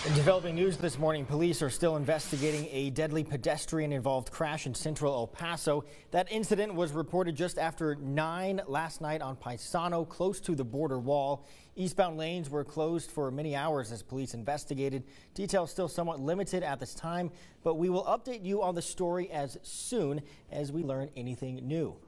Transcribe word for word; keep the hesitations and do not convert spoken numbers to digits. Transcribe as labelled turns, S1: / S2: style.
S1: In developing news this morning, police are still investigating a deadly pedestrian-involved crash in Central El Paso. That incident was reported just after nine last night on Paisano, close to the border wall. Eastbound lanes were closed for many hours as police investigated. Details still somewhat limited at this time, but we will update you on the story as soon as we learn anything new.